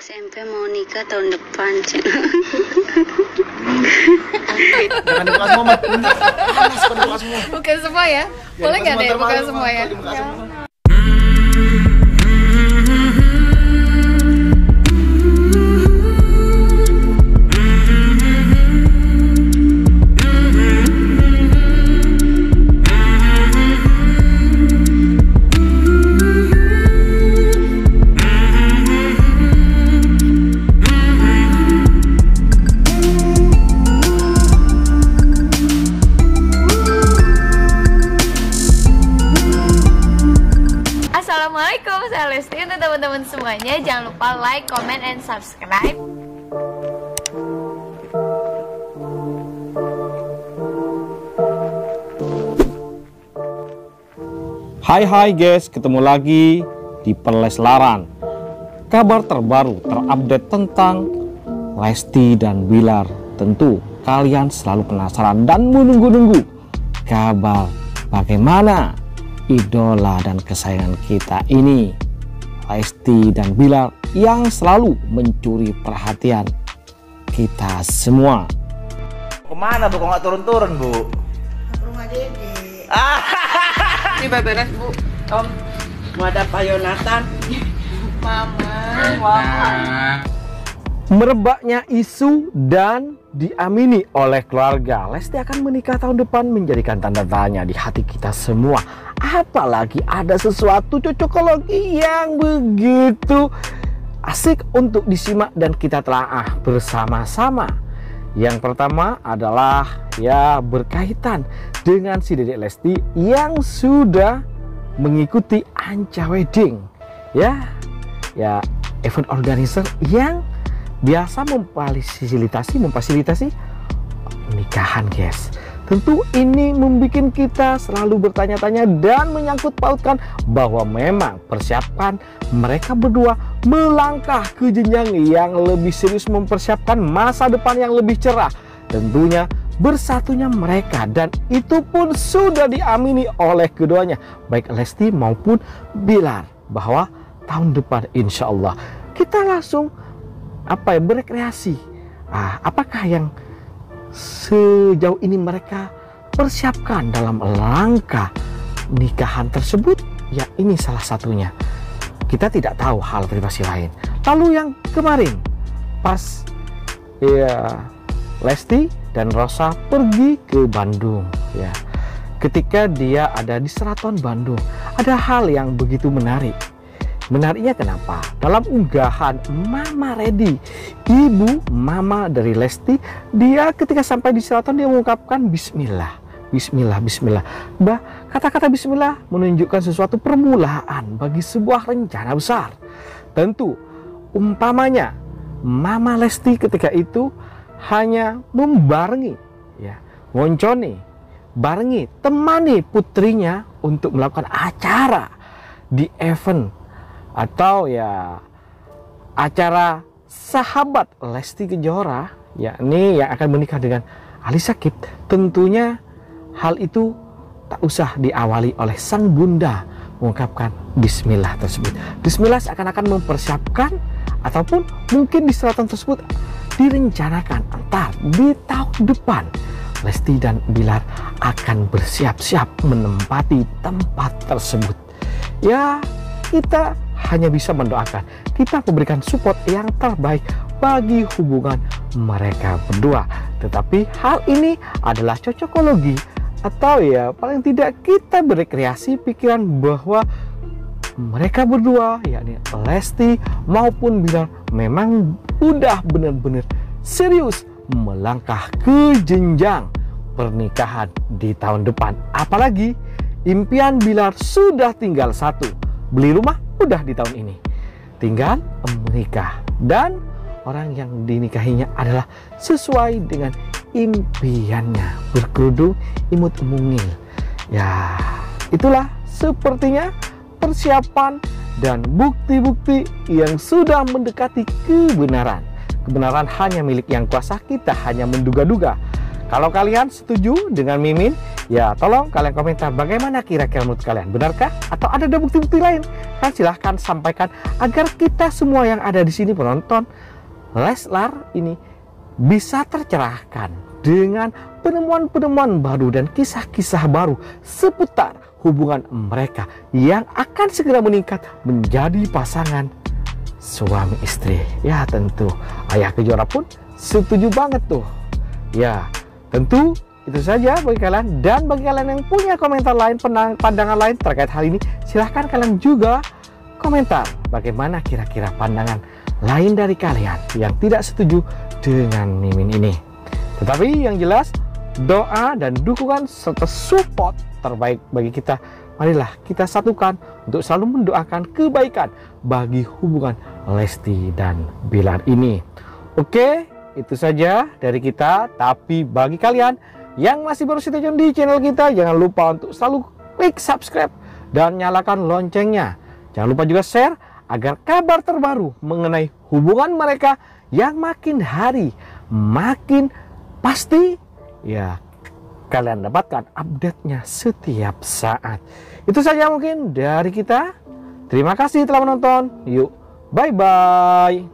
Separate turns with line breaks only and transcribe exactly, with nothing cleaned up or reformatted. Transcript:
S M P mau nikah tahun depan.
Jangan dibuka semua, Mat. Panas kalau dibuka semua.
Buka semua ya? Boleh nggak deh buka semua ya? Assalamualaikum, saya Lesti. Untuk teman-teman semuanya, jangan lupa like, comment, and subscribe.
Hai hai guys, ketemu lagi di Perleslaran. Kabar terbaru terupdate tentang Lesti dan Bilar. Tentu kalian selalu penasaran dan menunggu-nunggu kabar bagaimana idola dan kesayangan kita ini, Lesti dan Bilar, yang selalu mencuri perhatian kita semua.
Kemana Bu? Kok nggak turun-turun Bu?
Rumah Dede.
Ah.
Ini beberes Bu. Om, mau ada Pak Yonatan. Mama, wah.
Merebaknya isu dan diamini oleh keluarga, Lesti akan menikah tahun depan menjadikan tanda tanya di hati kita semua. Apalagi ada sesuatu cocokologi yang begitu asik untuk disimak dan kita telaah bersama-sama. Yang pertama adalah ya berkaitan dengan si Dedek Lesti yang sudah mengikuti Anca Wedding, ya, ya event organizer yang biasa memfasilitasi memfasilitasi nikahan, guys. Tentu ini membuat kita selalu bertanya-tanya dan menyangkut pautkan bahwa memang persiapan mereka berdua melangkah ke jenjang yang lebih serius, mempersiapkan masa depan yang lebih cerah. Tentunya bersatunya mereka, dan itu pun sudah diamini oleh keduanya, baik Lesti maupun Bilar, bahwa tahun depan insya Allah kita langsung apa ya berekreasi. Ah, apakah yang sejauh ini mereka persiapkan dalam langkah nikahan tersebut? Ya, ini salah satunya. Kita tidak tahu hal privasi lain. Lalu yang kemarin pas ya Lesti dan Rosa pergi ke Bandung, ya, ketika dia ada di Seraton Bandung, ada hal yang begitu menarik. Menariknya kenapa? Dalam unggahan Mama Ready, ibu mama dari Lesti, dia ketika sampai di Seraton dia mengungkapkan Bismillah, Bismillah, Bismillah. Bah, kata-kata Bismillah menunjukkan sesuatu permulaan bagi sebuah rencana besar. Tentu, umpamanya Mama Lesti ketika itu hanya membarengi, ya, ngonconi, barengi, temani putrinya untuk melakukan acara di event atau ya acara sahabat Lesti Kejora, yakni yang akan menikah dengan Ali Shakib. Tentunya hal itu tak usah diawali oleh sang bunda mengungkapkan Bismillah tersebut. Bismillah seakan-akan mempersiapkan, ataupun mungkin di Seraton tersebut direncanakan entar di tahun depan Lesti dan Bilar akan bersiap-siap menempati tempat tersebut. Ya, kita hanya bisa mendoakan, kita memberikan support yang terbaik bagi hubungan mereka berdua. Tetapi hal ini adalah cocokologi, atau ya paling tidak kita berekreasi pikiran bahwa mereka berdua, yakni Lesti maupun Bilar, memang udah benar-benar serius melangkah ke jenjang pernikahan di tahun depan. Apalagi impian Bilar sudah tinggal satu, beli rumah udah di tahun ini, tinggal menikah, dan orang yang dinikahinya adalah sesuai dengan impiannya, berkerudung imut mungil. Ya, itulah sepertinya persiapan dan bukti-bukti yang sudah mendekati kebenaran. Kebenaran hanya milik yang kuasa, kita hanya menduga-duga. Kalau kalian setuju dengan Mimin, ya tolong kalian komentar bagaimana kira-kira menurut kalian. Benarkah? Atau ada bukti-bukti lain? Kan silahkan sampaikan agar kita semua yang ada di sini penonton Leslar ini bisa tercerahkan dengan penemuan-penemuan baru dan kisah-kisah baru seputar hubungan mereka yang akan segera meningkat menjadi pasangan suami istri. Ya tentu Ayah Kejora pun setuju banget tuh. Ya tentu itu saja bagi kalian. Dan bagi kalian yang punya komentar lain, pandangan lain terkait hal ini, silahkan kalian juga komentar bagaimana kira-kira pandangan lain dari kalian yang tidak setuju dengan Mimin ini. Tetapi yang jelas, doa dan dukungan serta support terbaik bagi kita, marilah kita satukan untuk selalu mendoakan kebaikan bagi hubungan Lesti dan Bilar ini. Oke, itu saja dari kita. Tapi bagi kalian yang masih baru stay tune di channel kita, jangan lupa untuk selalu klik subscribe dan nyalakan loncengnya. Jangan lupa juga share agar kabar terbaru mengenai hubungan mereka yang makin hari makin pasti, ya kalian dapatkan update-nya setiap saat. Itu saja mungkin dari kita. Terima kasih telah menonton. Yuk, bye-bye.